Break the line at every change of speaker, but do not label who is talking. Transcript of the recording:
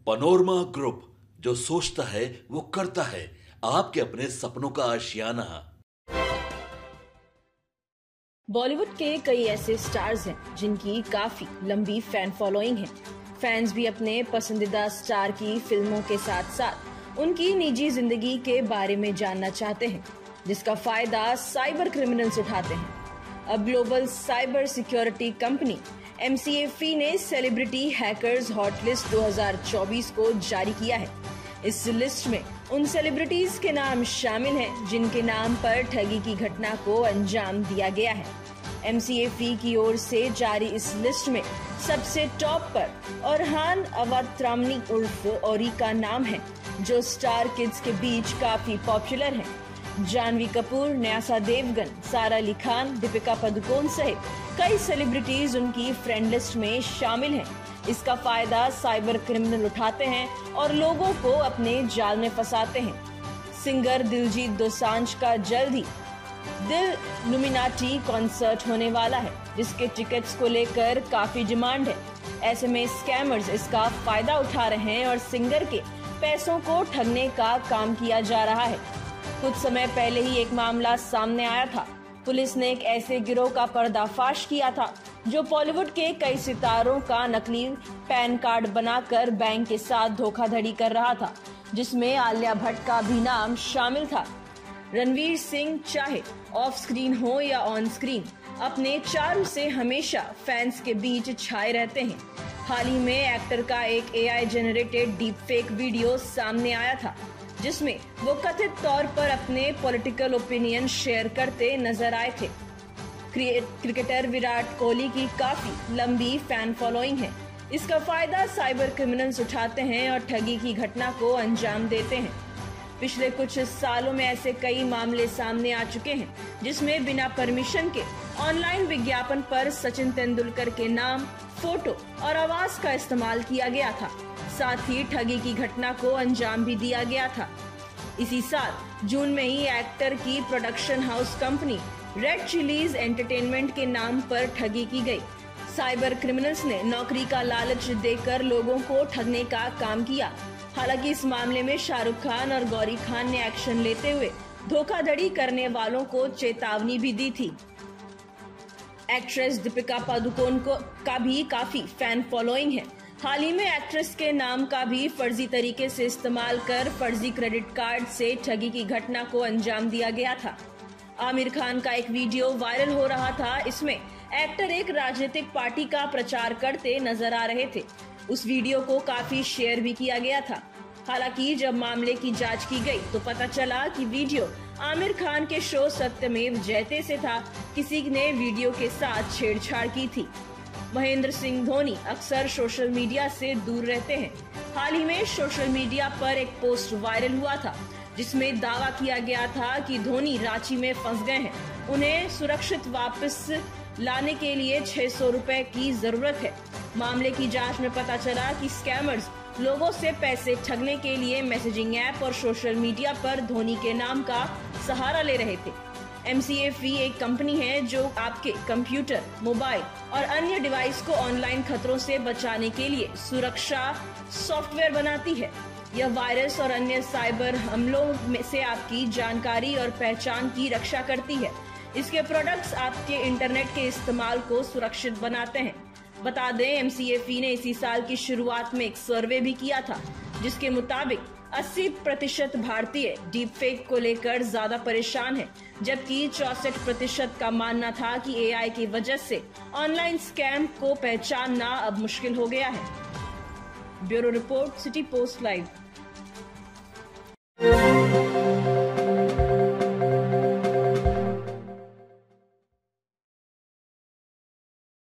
Panorama group, जो सोचता है वो करता है। आपके अपने सपनों का आशियाना।
बॉलीवुड के कई ऐसे स्टार्स हैं जिनकी काफी लंबी फैन फॉलोइंग है। फैंस भी अपने पसंदीदा स्टार की फिल्मों के साथ साथ उनकी निजी जिंदगी के बारे में जानना चाहते हैं, जिसका फायदा साइबर क्रिमिनल्स उठाते हैं। अब global cyber security company MCAFE ने सेलिब्रिटी हैकर्स हॉटलिस्ट 2024 को जारी किया है। इस लिस्ट में उन सेलिब्रिटीज के नाम शामिल हैं जिनके नाम पर ठगी की घटना को अंजाम दिया गया है। MCAFE की ओर से जारी इस लिस्ट में सबसे टॉप पर ओरहान अवात्रामनी उर्फ ओरी का नाम है, जो स्टार किड्स के बीच काफी पॉपुलर हैं। जानवी कपूर, न्यासा देवगन, सारा अली खान, दीपिका पादुकोण सहित कई सेलिब्रिटीज उनकी फ्रेंड लिस्ट में शामिल हैं। इसका फायदा साइबर क्रिमिनल उठाते हैं और लोगों को अपने जाल में फंसाते हैं। सिंगर दिलजीत दोसांझ का जल्द ही दिल लुमिनाटी कॉन्सर्ट होने वाला है, जिसके टिकट्स को लेकर काफी डिमांड है। ऐसे में स्कैमर्स इसका फायदा उठा रहे हैं और सिंगर के पैसों को ठगने का काम किया जा रहा है। कुछ समय पहले ही एक मामला सामने आया था। पुलिस ने एक ऐसे गिरोह का पर्दाफाश किया था जो बॉलीवुड के कई सितारों का नकली पैन कार्ड बनाकर बैंक के साथ धोखाधड़ी कर रहा था, जिसमें आलिया भट्ट का भी नाम शामिल था। रणवीर सिंह चाहे ऑफ स्क्रीन हो या ऑन स्क्रीन, अपने चार्म से हमेशा फैंस के बीच छाए रहते हैं। हाल ही में एक्टर का एक AI generated deepfake video सामने आया था, जिसमें वो कथित तौर पर अपने पॉलिटिकल ओपिनियन शेयर करते नजर आए थे। क्रिकेटर विराट कोहली की काफी लंबी फैन फॉलोइंग है। इसका फायदा साइबर क्रिमिनल्स उठाते हैं और ठगी की घटना को अंजाम देते हैं। पिछले कुछ सालों में ऐसे कई मामले सामने आ चुके हैं, जिसमें बिना परमिशन के ऑनलाइन विज्ञापन पर सचिन तेंदुलकर के नाम, फोटो और आवाज का इस्तेमाल किया गया था। साथ ही ठगी की घटना को अंजाम भी दिया गया था। इसी साल जून में ही एक्टर की production house company Red Chillies Entertainment के नाम पर ठगी की गई। साइबर क्रिमिनल्स ने नौकरी का लालच देकर लोगों को ठगने का काम किया। हालांकि इस मामले में शाहरुख खान और गौरी खान ने एक्शन लेते हुए धोखाधड़ी करने वालों को चेतावनी भी दी थी। एक्ट्रेस दीपिका पादुकोण का भी काफी फैन फॉलोइंग है। हाल ही में एक्ट्रेस के नाम का भी फर्जी तरीके से इस्तेमाल कर फर्जी क्रेडिट कार्ड से ठगी की घटना को अंजाम दिया गया था। आमिर खान का एक वीडियो वायरल हो रहा था। इसमें एक्टर एक राजनीतिक पार्टी का प्रचार करते नजर आ रहे थे। उस वीडियो को काफी शेयर भी किया गया था। हालांकि जब मामले की जांच की गई तो पता चला कि वीडियो आमिर खान के शो सत्यमेव जयते से था। किसी ने वीडियो के साथ छेड़छाड़ की थी। महेंद्र सिंह धोनी अक्सर सोशल मीडिया से दूर रहते हैं। हाल ही में सोशल मीडिया पर एक पोस्ट वायरल हुआ था, जिसमें दावा किया गया था कि धोनी रांची में फंस गए हैं। उन्हें सुरक्षित वापस लाने के लिए 600 रुपए की जरूरत है। मामले की जांच में पता चला कि स्कैमर्स लोगों से पैसे ठगने के लिए मैसेजिंग ऐप और सोशल मीडिया पर धोनी के नाम का सहारा ले रहे थे। MCAFE एक कंपनी है जो आपके कंप्यूटर, मोबाइल और अन्य डिवाइस को ऑनलाइन खतरों से बचाने के लिए सुरक्षा सॉफ्टवेयर बनाती है। यह वायरस और अन्य साइबर हमलों में से आपकी जानकारी और पहचान की रक्षा करती है। इसके प्रोडक्ट्स आपके इंटरनेट के इस्तेमाल को सुरक्षित बनाते हैं। बता दें, MCAFE ने इसी साल की शुरुआत में एक सर्वे भी किया था, जिसके मुताबिक 80% भारतीय डीप फेक को लेकर ज्यादा परेशान हैं, जबकि 64% का मानना था कि AI की वजह से ऑनलाइन स्कैम को पहचानना अब मुश्किल हो गया है। Bureau report, city post live.